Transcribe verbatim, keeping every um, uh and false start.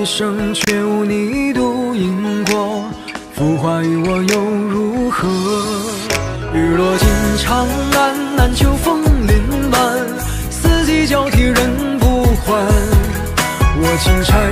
一生，却无你独饮过。浮华与我又如何？日落尽长安，难求枫林满，四季交替人不还。我轻拆